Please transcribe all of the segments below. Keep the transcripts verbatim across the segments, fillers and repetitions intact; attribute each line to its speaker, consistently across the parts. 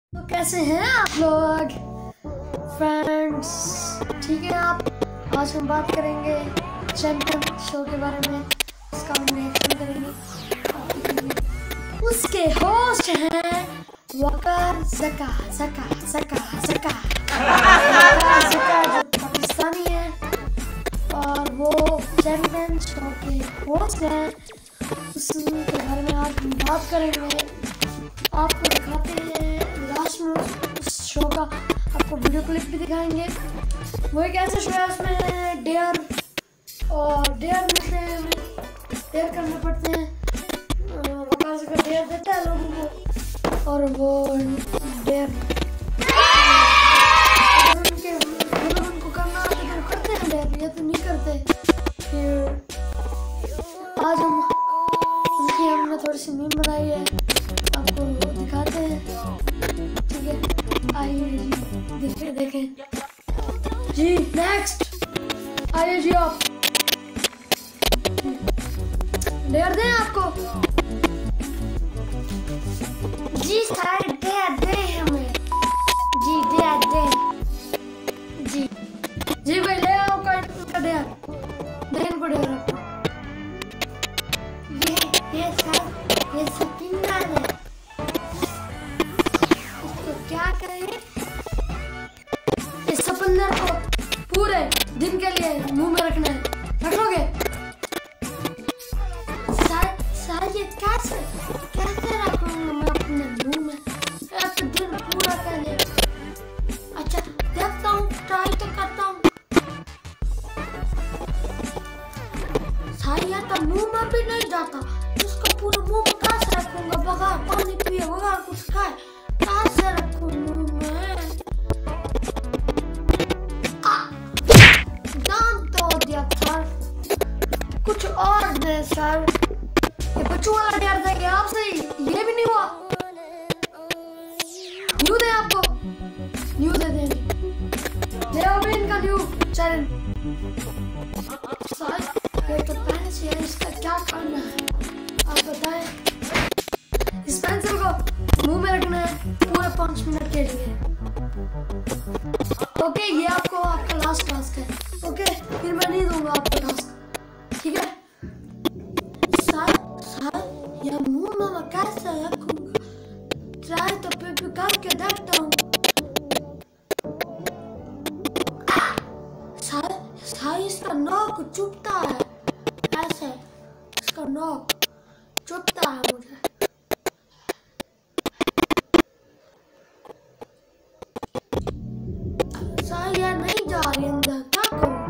Speaker 1: तो कैसे हैं आप लोग फ्रेंड्स? ठीक है आप? आज हम बात करेंगे चैंपियन शो के बारे में। इसका हम रिएक्शन करेंगे। उसके होस्ट हैं वकार ज़का ज़का ज़का ज़का ज़का जो पाकिस्तानी है और वो चैंपियन शो के होस्ट हैं। उसके बारे में आज हम बात करेंगे। आपको दिखाते हैं लास्ट में उस शो का, आपको वीडियो क्लिप भी दिखाएंगे। वो एक ऐसा शो है उसमें डेयर और डेयर में से डेयर करने पड़ते हैं। वकार ज़का डेयर देता है लोगों को और वो डेयर उनके मतलब उनको करना है तो करते हैं डेयर, ये तो नहीं करते। फिर आज हम उनकी हमने थोड़ी सी मीम बनाई है, आपको दिखाते हैं। ठीक है आइए जी, देखें देखें जी। नेक्स्ट आइए जी, आप डेयर दें आपको जी। सारे डेयर दे हमें जी, डेयर दे जी जी भाई ले आओ का डेयर दे इनको डेयर आपको। ये ये सब ये सब पिंडर है, इसको क्या करें? इस सपंदर को पूरे दिन के लिए मुंह में रखना है, रखोगे? सर सर ये कैसे कैसे रखूंगा मैं अपने मुंह में एक दिन पूरा के लिए? अच्छा देखता हूँ, ट्राई तो करता हूँ। सर ये तो मुंह में भी नहीं जाता, इसको पूरा मुंह में कैसे रखूंगा? बगैर पानी पिए बगैर कुछ खाए कैसे रखूं मुंह में? दांत तोड़ दिया सर, कुछ और दे सर। ये बच्चों वाला डेयर देंगे आपसे, ये भी नहीं हुआ। न्यू दे आपको, न्यू दे देंगे। ले आओ भी इनका न्यू चैलेंज। सर ये तो पेंसिल है, इसका क्या करना है आप बताएं? इस पेंसिल को मुंह में रखना है पूरे पांच मिनट के लिए। ओके ये आपको आपका लास्ट टास्क है। ओके फिर मैं नहीं दूंगा आपको टास्क, ठीक है? सर सर ये मुंह में मैं कैसे रखूंगा? ट्राई तो फिर भी करके देखता हूँ। सर सर इसका नाक चुभता है ऐसे, इसका नाक चुभता है मुझे। सर ये नहीं जा रही अंदर, क्या करूं?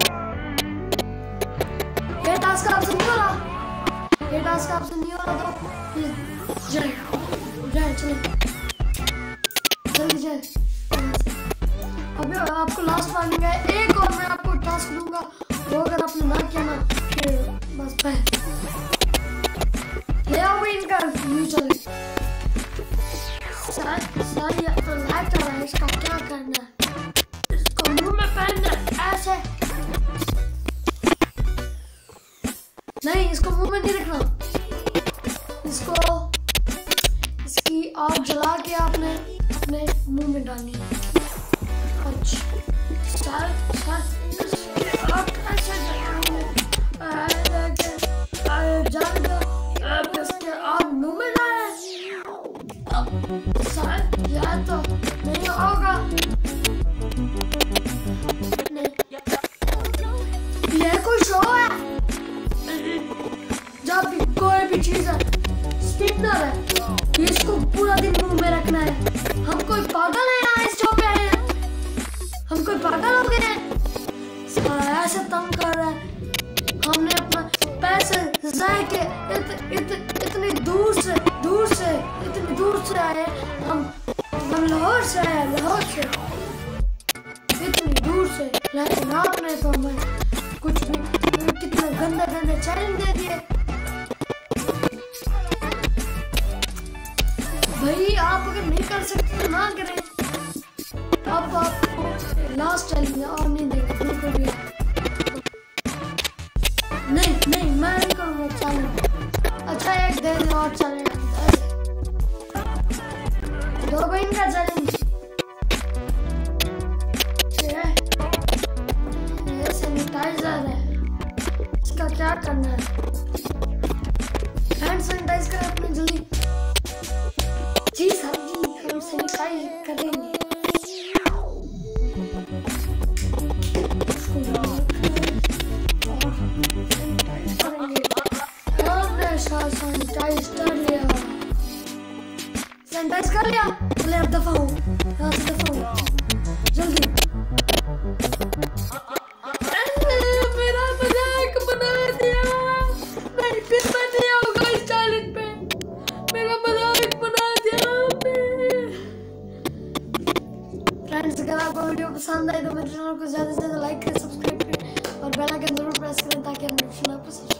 Speaker 1: ये टास्क आपसे नहीं हो रहा, ये टास्क आपसे नहीं हो रहा तो प्लीज जाए जाए चले जल्दी जाए। अभी आपको लास्ट वार्निंग है, एक और मैं आपको टास्क दूंगा, वो अगर आपने ना किया ना फिर बस पे ले आओ भी इनका न्यू चले। सर सर ये तो लाइट आ रहा है, इसका क्या करना है? इसको मुंह में पहनना ऐसे नहीं, इसको मुंह में नहीं रखना। इसको इसकी आग जला के आपने अपने मुंह में डालनी है। अच्छा सर सर आप ऐसे जान दो इसके आग मुंह में डाले। सर यह तो नहीं होगा, ये कोई शो है? जब भी कोई भी चीज है स्पिनर है, इसको पूरा दिन मुंह में रखना है। हम कोई पागल है यहाँ इस शो पे आए हैं? हम कोई पागल हो गए हैं? ऐसे तंग कर रहा है। हमने अपना पैसे जाए के इत, इत, इतनी दूर से दूर से इतनी दूर से आए हम हम लाहौर से आए, लाहौर से इतनी दूर से, लेकिन आपने तो हमें कुछ भी कितने गंदे गंदे चैलेंज दे दिए। भाई आप अगर नहीं कर सकते तो ना करें। अब आपको लास्ट चैलेंज और नहीं देंगे बिल्कुल भी। नहीं नहीं मैं नहीं करूँगा चैलेंज। अच्छा एक दे दे और चैलेंज दो बहन का चैलेंज। सैनिटाइज करेंगे। सैनिटाइज कर लिया सैनिटाइज कर लिया चले अब दफा हो यहाँ से दफा हो जल्दी। मेरा मजाक बना दिया, नहीं फिर मैं नहीं आऊंगा इस चैलेंज पे, मेरा मजाक बना दिया आपने। फ्रेंड्स अगर आपको वीडियो पसंद आए तो मेरे चैनल को ज्यादा से ज्यादा लाइक करें, सब्सक्राइब करें और बेल आइकन जरूर प्रेस करें ताकि नोटिफिकेशन आपको